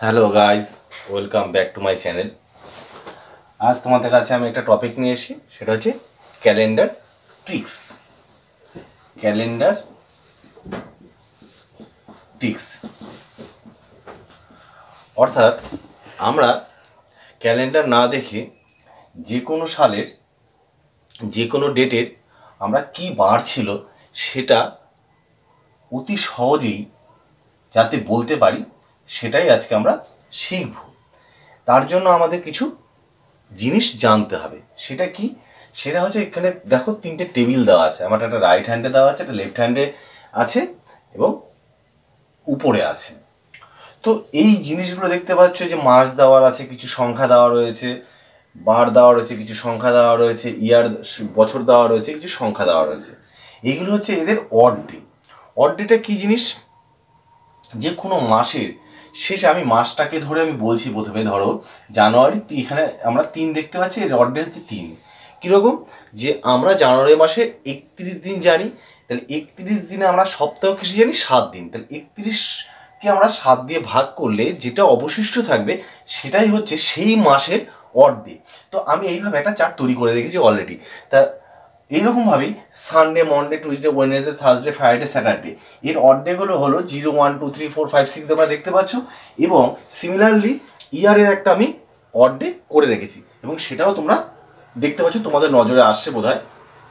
Hello guys, welcome back to my channel. আজ তোমাদের কাছে আমি একটা টপিক নিয়ে এসেছি, সেটা হচ্ছে ক্যালেন্ডার ট্রিক্স। ক্যালেন্ডার ট্রিক্স অর্থাৎ আমরা ক্যালেন্ডার না দেখে যে কোনো সালের যে কোনো ডেটের আমরা কি বার ছিল সেটা অতি সহজেই যাতে বলতে পারি, সেটাই আজকে আমরা শিখব। তার জন্য আমাদের কিছু জিনিস জানতে হবে। সেটা কি? সেটা হচ্ছে, এখানে দেখো তিনটে টেবিল দেওয়া আছে। আমার একটা রাইট হ্যান্ডে দেওয়া আছে, একটা লেফট হ্যান্ডে আছে এবং উপরে আছে। তো এই জিনিসগুলো দেখতে পাচ্ছ যে মাস দেওয়ার আছে, কিছু সংখ্যা দেওয়া রয়েছে, বার দেওয়া রয়েছে, কিছু সংখ্যা দেওয়া রয়েছে, ইয়ার বছর দেওয়া রয়েছে, কিছু সংখ্যা দেওয়া রয়েছে। এইগুলো হচ্ছে এদের অড ডে। অড ডেটা কী জিনিস? যে কোনো মাসের শেষে, আমি মাসটাকে ধরে আমি বলছি, প্রথমে ধরো জানুয়ারি, এখানে আমরা 3 দেখতে পাচ্ছি, এর অড ডে হচ্ছে 3। কীরকম? যে আমরা জানুয়ারি মাসে 31 দিন জানি, তাহলে 31 দিনে আমরা সপ্তাহ কিসে জানি? 7 দিন। তাহলে 31কে আমরা 7 দিয়ে ভাগ করলে যেটা অবশিষ্ট থাকবে সেটাই হচ্ছে সেই মাসের অড ডে। তো আমি এইভাবে একটা চার্ট তৈরি করে রেখেছি অলরেডি। তা এইরকমভাবেই Sunday, Monday, Tuesday, Wednesday, Thursday, Friday, Saturday এর অড ডেগুলো হলো 0, 1, 2, 3, 4, 5, 6 তোমরা দেখতে পাচ্ছ। এবং সিমিলারলি ইয়ারের একটা আমি অড ডে করে রেখেছি এবং সেটাও তোমরা দেখতে পাচ্ছ, তোমাদের নজরে আসছে বোধ হয়।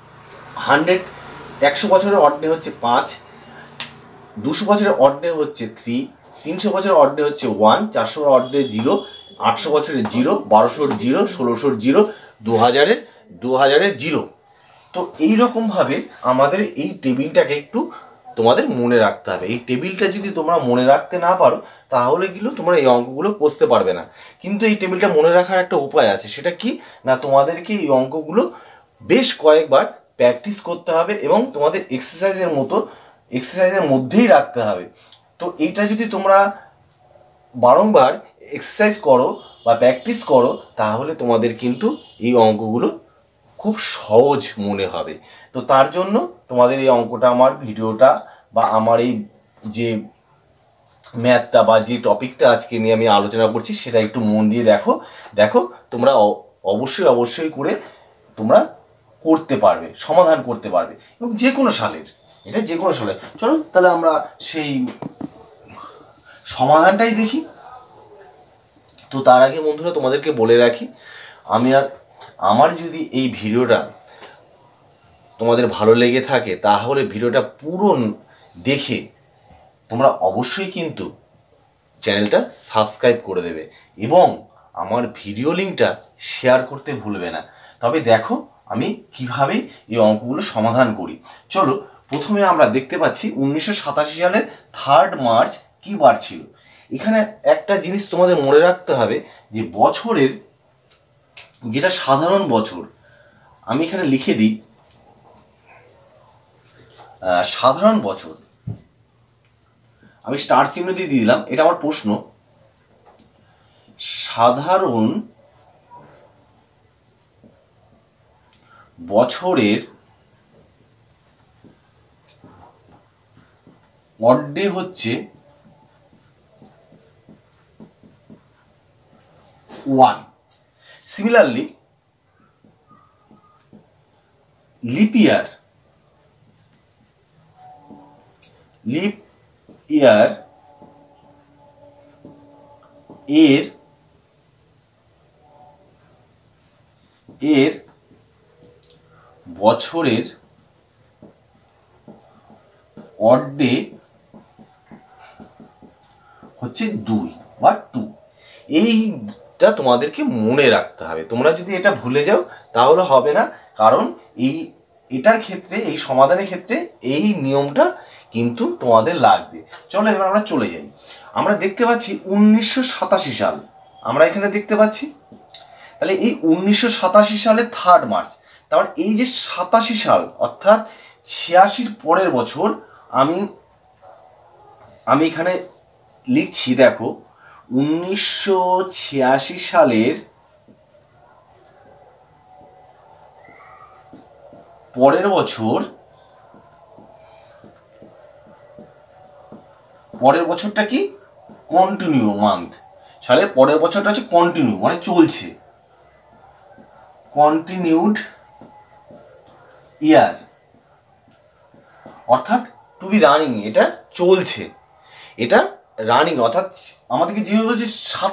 100 বছরের অড ডে হচ্ছে 5, 200 বছরের অড ডে হচ্ছে 3, 300 বছরের অড ডে হচ্ছে 1, 400 অড ডে 0, 800 বছরের 0, 1200-র 0, 1600-র 0, 2000-এর 0। তো এইরকমভাবে আমাদের এই টেবিলটাকে একটু তোমাদের মনে রাখতে হবে। এই টেবিলটা যদি তোমরা মনে রাখতে না পারো তাহলে কিন্তু তোমরা এই অঙ্কগুলো কষতে পারবে না। কিন্তু এই টেবিলটা মনে রাখার একটা উপায় আছে। সেটা কি না, তোমাদেরকে এই অঙ্কগুলো বেশ কয়েকবার প্র্যাকটিস করতে হবে এবং তোমাদের এক্সারসাইজের মধ্যেই রাখতে হবে। তো এইটা যদি তোমরা বারংবার এক্সারসাইজ করো বা প্র্যাকটিস করো তাহলে তোমাদের কিন্তু এই অঙ্কগুলো খুব সহজ মনে হবে। তো তার জন্য তোমাদের এই অঙ্কটা, আমার ভিডিওটা বা আমার এই যে ম্যাথটা বা যে টপিকটা আজকে নিয়ে আমি আলোচনা করছি সেটা একটু মন দিয়ে দেখো তোমরা অবশ্যই করে তোমরা করতে পারবে, সমাধান করতে পারবে এবং যে কোনো সালের, এটা যে কোনো সালে। চলো তাহলে আমরা সেই সমাধানটাই দেখি। তো তার আগে বন্ধুরা তোমাদেরকে বলে রাখি, আমার যদি এই ভিডিওটা তোমাদের ভালো লেগে থাকে তাহলে ভিডিওটা পুরো দেখে তোমরা অবশ্যই কিন্তু চ্যানেলটা সাবস্ক্রাইব করে দেবে এবং আমার ভিডিও লিঙ্কটা শেয়ার করতে ভুলবে না। তবে দেখো আমি কিভাবে এই অঙ্কগুলো সমাধান করি। চলো, প্রথমে আমরা দেখতে পাচ্ছি 1987 সালের 3 মার্চ কী বার ছিল। এখানে একটা জিনিস তোমাদের মনে রাখতে হবে যে বছরের যেটা সাধারণ বছর, আমি এখানে লিখে দিই সাধারণ বছর, আমি স্টার চিহ্ন দিয়ে দিলাম, এটা আমার প্রশ্ন। সাধারণ বছরের অড ডে হচ্ছে 1। সিমিলারলি লিপ ইয়ার এর বছরের অড ডে হচ্ছে 2 বা 2। এইটা তোমাদেরকে মনে রাখতে হবে। তোমরা যদি এটা ভুলে যাও তাহলে হবে না, কারণ এটার ক্ষেত্রে, এই সমাধানের ক্ষেত্রে এই নিয়মটা কিন্তু তোমাদের লাগবে। চলো এবার আমরা চলে যাই। আমরা দেখতে পাচ্ছি 1987 সাল, আমরা এখানে দেখতে পাচ্ছি। তাহলে এই 1987 সালের 3 মার্চ, তারপর এই যে 87 সাল অর্থাৎ 86-র পরের বছর, আমি এখানে লিখছি, দেখো 1986 সালের পরের বছরটা কি? Continue month. সালের পরের বছরটা হচ্ছে কন্টিনিউ, মানে চলছে, কন্টিনিউড ইয়ার, অর্থাৎ টু বি রানিং, এটা চলছে, এটা রানিং, অর্থাৎ আমাদেরকে যেভাবে বলছে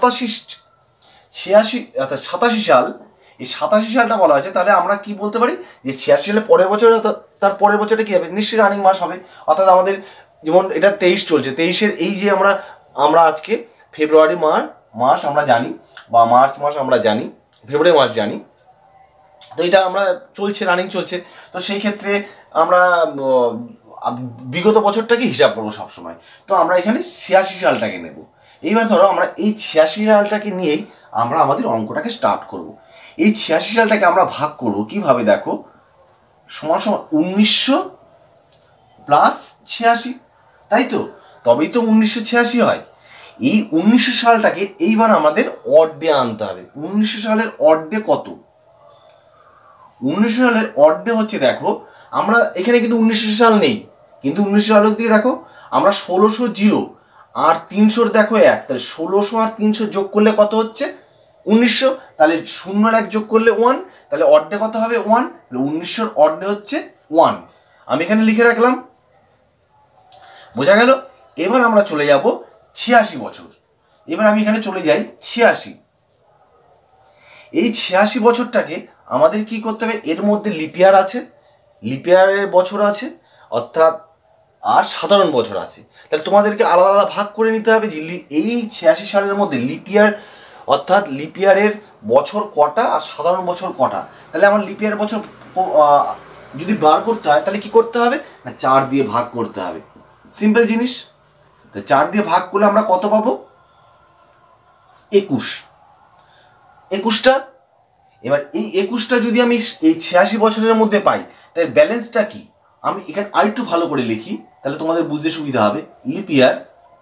87 সাল, এই 87 সালটা বলা হয়েছে, তাহলে আমরা কি বলতে পারি যে 86 সালের পরের বছর, তার পরের বছরটা কী হবে, নিশ্চয়ই রানিং মাস হবে। অর্থাৎ আমাদের যেমন এটা 23 চলছে, 23-এর এই যে আমরা আজকে ফেব্রুয়ারি মাস আমরা জানি, বা মার্চ মাস আমরা জানি, ফেব্রুয়ারি মাস জানি, তো এটা আমরা চলছে, রানিং চলছে। তো সেই ক্ষেত্রে আমরা বিগত বছরটাকে হিসাব করবো সবসময়। তো আমরা এখানে 86 সালটাকে নেব। এইবার ধরো আমরা এই 86 সালটাকে নিয়েই আমরা আমাদের অঙ্কটাকে স্টার্ট করব। এই 86 সালটাকে আমরা ভাগ করব কিভাবে, দেখো, সমান 1900 প্লাস 86, তাই তো, তবেই তো 1986 হয়। এই 1900 সালটাকে এইবার আমাদের অড ডে আনতে হবে। 1900 সালের অড ডে কত? 1900 সালের অড ডে হচ্ছে, দেখো আমরা এখানে কিন্তু 1900 সাল নেই, কিন্তু 1900 সালের দিকে দেখো আমরা 1600 জিরো আর 300 দেখো 1, তাহলে 1600 আর 300 যোগ করলে কত হচ্ছে 1900, তাহলে 0 আর 1 যোগ করলে 1, তাহলে অড ডে কত হবে 1, 1900 অড ডে হচ্ছে 1। আমি এখানে লিখে রাখলাম, বোঝা গেল। এবার আমরা চলে যাব 86 বছর। এবার আমি এখানে চলে যাই 86। এই 86 বছরটাকে আমাদের কি করতে হবে, এর মধ্যে লিপিয়ার আছে, লিপিয়ারের বছর আছে, অর্থাৎ আর সাধারণ বছর আছে। তাহলে তোমাদেরকে আলাদা আলাদা ভাগ করে নিতে হবে যে এই 86 সালের মধ্যে লিপিয়ার, অর্থাৎ লিপিয়ারের বছর কটা আর সাধারণ বছর কটা। তাহলে আমার লিপিয়ার বছর যদি বার করতে হয় তাহলে কি করতে হবে না, 4 দিয়ে ভাগ করতে হবে, সিম্পল জিনিস। তো 4 দিয়ে ভাগ করলে আমরা কত পাবো, 21টা। এবার এই 21টা যদি আমি এই 86 বছরের মধ্যে পাই, তাই ব্যালেন্সটা কি, আমি এখানে আরেকটু ভালো করে লিখি, তাহলে তোমাদের বুঝতে সুবিধা হবে। লিপ ইয়ার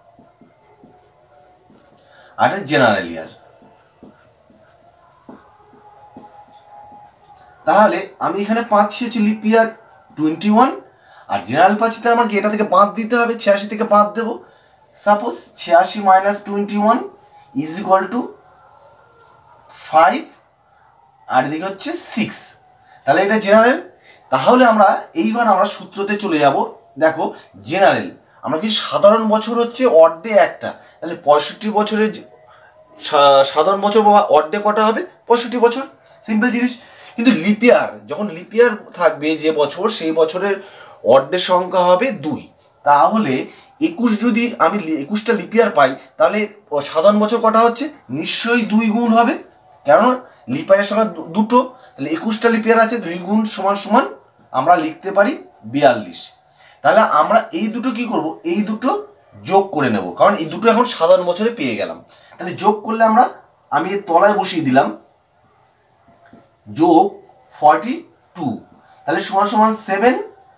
আর জেনারেল ইয়ার। তাহলে আমি এখানে পাচ্ছি হচ্ছে লিপ ইয়ার 21 আর জেনারেল পাচ্ছি, তাহলে আমাকে এটা থেকে বাদ দিতে হবে, 86 থেকে বাদ দেবো। Suppose 86 minus 21 is equal to 5 আর এদিকে হচ্ছে 6, তাহলে এটা জেনারেল। তাহলে এইবার আমরা সূত্রতে চলে যাব। দেখো জেনারেল, আমরা কি সাধারণ বছর হচ্ছে অড ডে একটা, তাহলে 65 বছরের সাধারণ বছর বা অড ডে কটা হবে, 65 বছর, সিম্পল জিনিস। কিন্তু লিপিয়ার, যখন লিপিয়ার থাকবে যে বছর, সেই বছরের অড ডে সংখ্যা হবে 2। তাহলে 21 যদি আমি 21টা লিপিয়ার পাই, তাহলে সাধারণ বছর কটা হচ্ছে, নিশ্চয়ই 2 গুণ হবে, কারণ লিপিয়ারের সংখ্যা দুটো, তাহলে 21টা লিপিয়ার আছে, 2 গুণ সমান সমান আমরা লিখতে পারি 42। তাহলে আমরা এই দুটো কি করব, এই দুটো যোগ করে নেব, কারণ এই দুটো এখন সাধারণ বছরে পেয়ে গেলাম। তাহলে যোগ করলে আমি এর তলায় বসিয়ে দিলাম যোগ 42, তাহলে সমান সমান 7,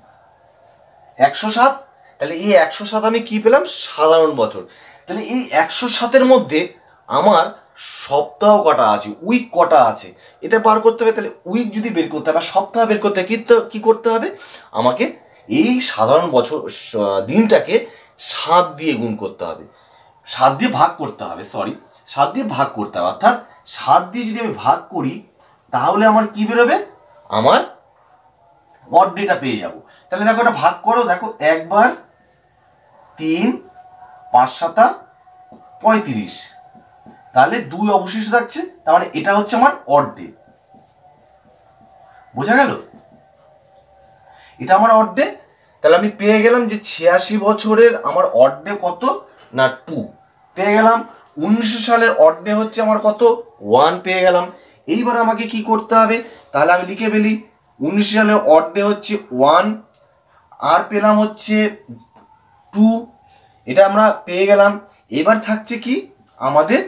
107। তাহলে এই 107 আমি কি পেলাম, সাধারণ বছর। তাহলে এই 107-এর মধ্যে আমার সপ্তাহ কটা আছে, উইক কটা আছে, এটা বার করতে হবে। তাহলে উইক যদি বের করতে হবে, সপ্তাহ বের করতে হবে, কি করতে হবে, আমাকে এই সাধারণ বছর দিনটাকে 7 দিয়ে গুণ করতে হবে, 7 দিয়ে ভাগ করতে হবে, 7 দিয়ে ভাগ করতে হবে। অর্থাৎ 7 দিয়ে যদি আমি ভাগ করি, তাহলে আমার কি বেরোবে, আমার অড ডেটা পেয়ে যাব। তাহলে দেখো এটা ভাগ করো, দেখো 1 বার 3, 5 7 35, তাহলে 2 অবশিষ্ট থাকছে, তার মানে এটা হচ্ছে আমার অড ডে, বোঝা গেল, এটা আমার অড ডে। তাহলে আমি পেয়ে গেলাম যে 86 বছরের আমার অড ডে কত না 2 পেয়ে গেলাম। 1900 সালের অড ডে হচ্ছে আমার কত, 1 পেয়ে গেলাম। এইবার আমাকে কি করতে হবে, তাহলে আমি লিখে ফেলি, 1900 সালের অড ডে হচ্ছে 1 আর পেলাম হচ্ছে 2, এটা আমরা পেয়ে গেলাম। এবার থাকছে কি আমাদের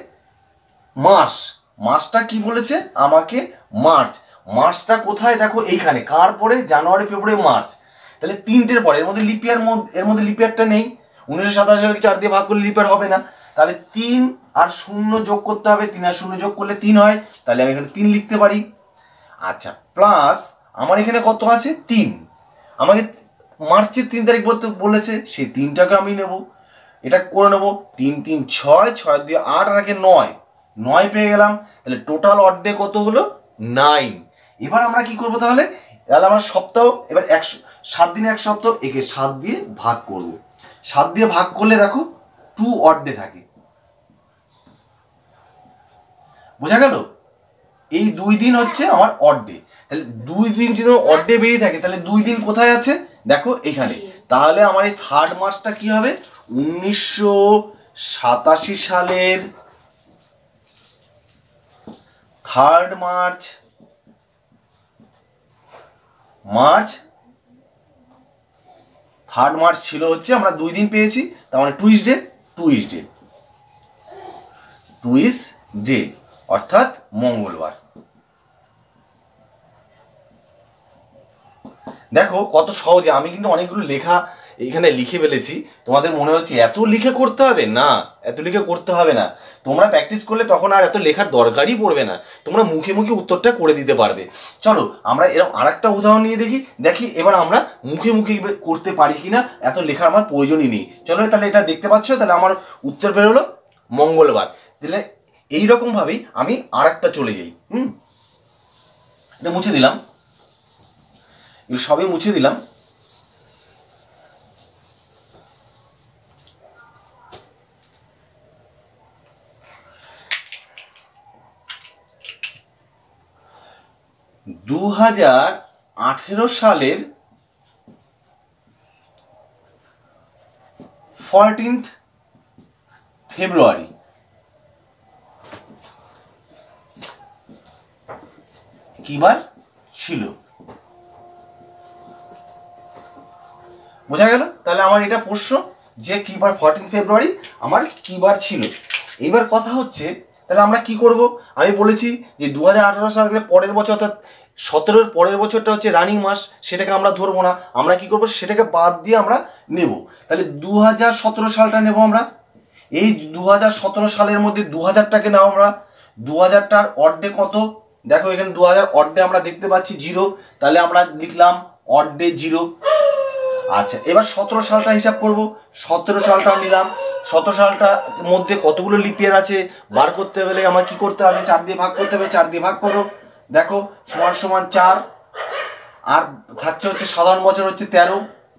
মাসটা কি বলেছে আমাকে, মার্চটা কোথায়, দেখো এইখানে, কার পরে, জানুয়ারি ফেব্রুয়ারি মার্চ, তাহলে 3টের পরে, এর মধ্যে লিপিয়ারটা নেই। 1987 সালকে 4 দিয়ে ভাগ করলে লিপিয়ার হবে না, তাহলে 3 আর 0 যোগ করতে হবে, 3 আর 0 যোগ করলে 3 হয়, তাহলে আমি এখানে 3 লিখতে পারি। আচ্ছা, প্লাস আমার এখানে কত আছে, 3, আমাকে মার্চের 3 তারিখ বলতে বলেছে, সেই 3টাকে আমি নেব, এটা করে নেব, 3 3 6, 6 2 8 আর 1 9, 9 পেয়ে গেলাম। তাহলে টোটাল অড ডে কত হলো? 9। এবার আমরা কি করব তাহলে? তাহলে আমরা সপ্তাহ, এবার 7 দিনে 1 সপ্তাহ, একে 7 দিয়ে ভাগ করব। 7 দিয়ে ভাগ করলে দেখো 2 অড ডে থাকে। বোঝা গেল? এই 2 দিন হচ্ছে আমার অড ডে। তাহলে 2 দিন যদি অড ডে বেরিয়ে থাকে, তাহলে 2 দিন কোথায় আছে? দেখো এখানে। তাহলে আমার এই 3rd মার্চটা কি হবে? 1987 সালের 3rd March, March 3rd March ছিল হচ্ছে, আমরা 2 দিন পেয়েছি, তার মানে টুইসডে, টুইসডে, টুইসডে অর্থাৎ মঙ্গলবার। দেখো কত সহজে, আমি কিন্তু অনেকগুলো লেখা এখানে লিখে ফেলেছি। তোমাদের মনে হচ্ছে এত লিখে করতে হবে? না, এত লিখে করতে হবে না। তোমরা প্র্যাকটিস করলে তখন আর এত লেখার দরকারই পড়বে না, তোমরা মুখে মুখে উত্তরটা করে দিতে পারবে। চলো আমরা এরকম আরেকটা উদাহরণ নিয়ে দেখি এবার আমরা মুখে মুখে করতে পারি কিনা, এত লেখার আমার প্রয়োজনই নেই। চলো তাহলে এটা দেখতে পাচ্ছ, তাহলে আমার উত্তর বেরোলো মঙ্গলবার। তাহলে এইরকম ভাবেই আমি আরেকটা চলে যাই। এটা মুছে দিলাম, সবই মুছে দিলাম। দু 2018 সালের 14th ফেব্রুয়ারি কি বার ছিল? বোঝা গেল? তাহলে আমার এটা প্রশ্ন যে কি বার 14 ফেব্রুয়ারি আমার কি বার ছিল। এইবার কথা হচ্ছে তাহলে আমরা কি করব? আমি বলেছি যে 2018 সালের পরের বছর, অর্থাৎ 17-এর পরের বছরটা হচ্ছে রানিং মাস, সেটাকে আমরা ধরবো না। আমরা কি করব? সেটাকে বাদ দিয়ে আমরা নেব। তাহলে 2017 সালটা নেব আমরা। এই 2017 সালের মধ্যে 2000টাকে নাও আমরা। 2000টার অড ডে কত? দেখো এখানে 2000 অড ডে আমরা দেখতে পাচ্ছি 0, তাহলে আমরা লিখলাম অড ডে 0। আচ্ছা, এবার 17 সালটা হিসাব করব। 17 সালটাও নিলাম। 17 সালটার মধ্যে কতগুলো লিপ ইয়ার আছে বার করতে হলে আমার কি করতে হবে? 4 দিয়ে ভাগ করতে হবে। 4 দিয়ে ভাগ করো, দেখো সমান সমান 4, আর থাকছে হচ্ছে সাধারণ বছর হচ্ছে 13,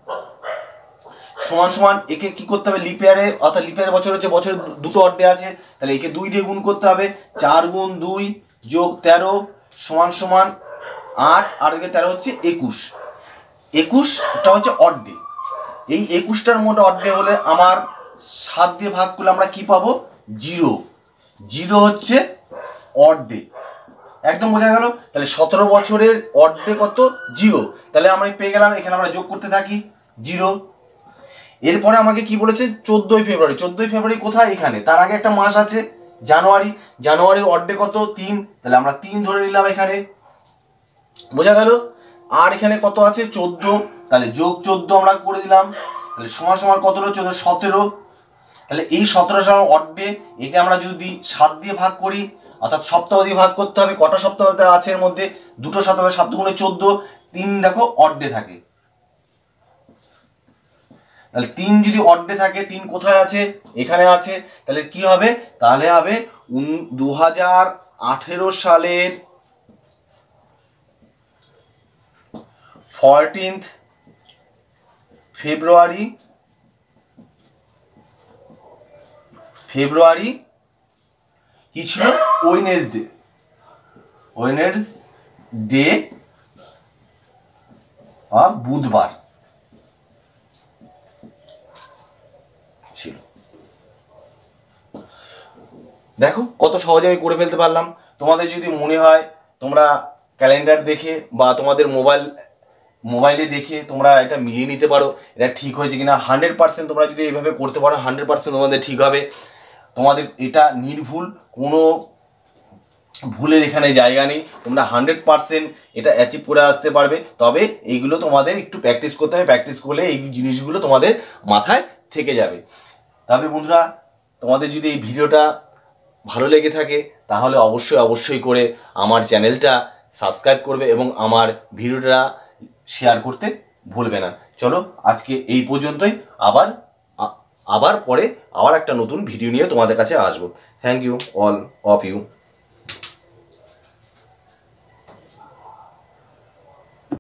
সমান সমান একে কি করতে হবে? লিপ ইয়ারে, অর্থাৎ লিপ ইয়ারের বছর হচ্ছে বছর দুটো অড ডে আছে, তাহলে একে 2 দিয়ে গুণ করতে হবে। 4 গুণ 2 যোগ 13 সমান সমান 8, আর এদিকে 13 হচ্ছে 21। 21টা হচ্ছে অড ডে। এই 21টার মধ্যে অড ডে হলে আমার 7 দিয়ে ভাগ করলে আমরা কি পাবো? 0। 0 হচ্ছে অড ডে। একদম বোঝা গেল? তাহলে 17 বছরের অড ডে কত? 0। তাহলে আমরা পেয়ে গেলাম, এখানে আমরা যোগ করতে থাকি 0। এরপরে আমাকে কি বলেছে? 14ই ফেব্রুয়ারি। 14ই ফেব্রুয়ারি কোথায়? এখানে। তার আগে একটা মাস আছে জানুয়ারি। জানুয়ারির অড ডে কত? 3, তাহলে আমরা 3 ধরে নিলাম এখানে। বোঝা গেল? আর এখানে কত আছে? 14, তাহলে যোগ 14 আমরা করে দিলাম। তাহলে সমান সমান কত হলো? 14 17। তাহলে এই 17 সাল অড ডে, একে আমরা যদি 7 দিয়ে ভাগ করি, অর্থাৎ সপ্তাহ দিয়ে ভাগ করতে হবে। কটা সপ্তাহ আছে এর মধ্যে? দুটো সপ্তাহ, 7 গুণে 14, 3 দেখো অড ডে থাকে। তাহলে 3 যদি অড ডে থাকে, 3 কোথায় আছে? এখানে আছে। তাহলে কি হবে? তাহলে হবে 2018 সালের 14th ফেব্রুয়ারি, ফেব্রুয়ারি কি ছিল? ওয়েডনেসডে। ওয়েডনেসডে বুধবার ছিল। দেখো কত সহজে আমি করে ফেলতে পারলাম। তোমাদের যদি মনে হয় তোমরা ক্যালেন্ডার দেখে বা তোমাদের মোবাইলে দেখে তোমরা এটা মিলিয়ে নিতে পারো, এটা ঠিক হয়েছে কিনা। 100% তোমরা যদি এইভাবে করতে পারো 100% তোমাদের ঠিক হবে। তোমাদের এটা নির্ভুল, কোনো ভুলের এখানে জায়গা নেই। তোমরা 100% এটা অ্যাচিভ করে আসতে পারবে। তবে এইগুলো তোমাদের একটু প্র্যাকটিস করতে হবে। প্র্যাকটিস করলে এই জিনিসগুলো তোমাদের মাথায় থেকে যাবে। তবে বন্ধুরা, তোমাদের যদি এই ভিডিওটা ভালো লেগে থাকে তাহলে অবশ্যই করে আমার চ্যানেলটা সাবস্ক্রাইব করবে এবং আমার ভিডিওটা শেয়ার করতে ভুলবে না। চলো আজকে এই পর্যন্তই, আবার আবার পরে আবার একটা নতুন ভিডিও নিয়ে তোমাদের কাছে আসবো। Thank you all of you.